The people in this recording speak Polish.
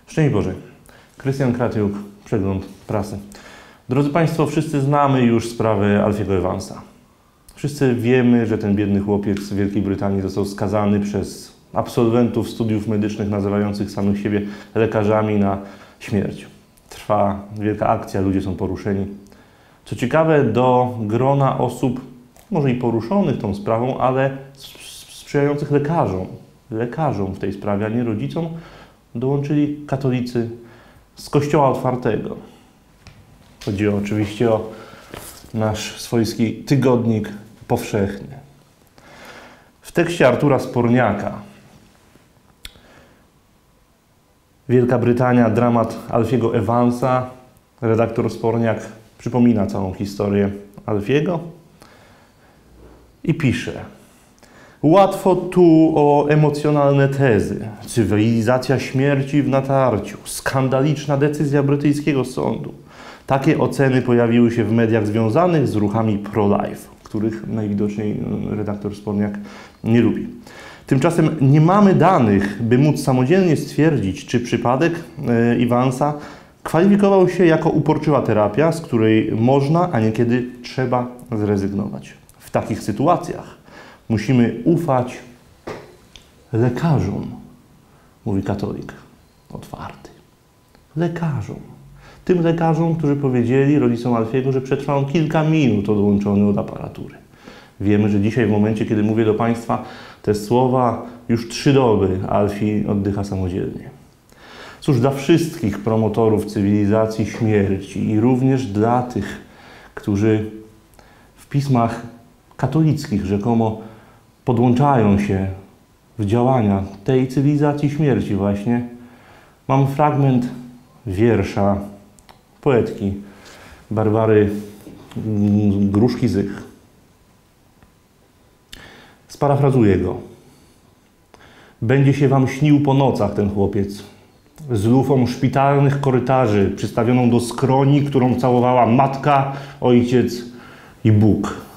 Szczęść Boże. Krystian Kratiuk, Przegląd Prasy. Drodzy Państwo, wszyscy znamy już sprawę Alfiego Evansa. Wszyscy wiemy, że ten biedny chłopiec z Wielkiej Brytanii został skazany przez absolwentów studiów medycznych nazywających samych siebie lekarzami na śmierć. Trwa wielka akcja, ludzie są poruszeni. Co ciekawe, do grona osób, może i poruszonych tą sprawą, ale sprzyjających lekarzom w tej sprawie, a nie rodzicom, dołączyli katolicy z Kościoła Otwartego. Chodzi oczywiście o nasz swojski tygodnik powszechny. W tekście Artura Sporniaka Wielka Brytania, dramat Alfiego Evansa. Redaktor Sporniak przypomina całą historię Alfiego i pisze: łatwo tu o emocjonalne tezy. Cywilizacja śmierci w natarciu. Skandaliczna decyzja brytyjskiego sądu. Takie oceny pojawiły się w mediach związanych z ruchami pro-life, których najwidoczniej redaktor Sporniak nie lubi. Tymczasem nie mamy danych, by móc samodzielnie stwierdzić, czy przypadek Evansa kwalifikował się jako uporczywa terapia, z której można, a niekiedy trzeba zrezygnować. W takich sytuacjach musimy ufać lekarzom, mówi katolik otwarty. Lekarzom. Tym lekarzom, którzy powiedzieli rodzicom Alfiego, że przetrwa on kilka minut odłączony od aparatury. Wiemy, że dzisiaj w momencie, kiedy mówię do Państwa te słowa, już 3 doby Alfie oddycha samodzielnie. Cóż, dla wszystkich promotorów cywilizacji śmierci i również dla tych, którzy w pismach katolickich rzekomo podłączają się w działania tej cywilizacji śmierci właśnie, mam fragment wiersza poetki Barbary Gruszki-Zych. Sparafrazuję go. Będzie się wam śnił po nocach ten chłopiec z lufą szpitalnych korytarzy przystawioną do skroni, którą całowała matka, ojciec i Bóg.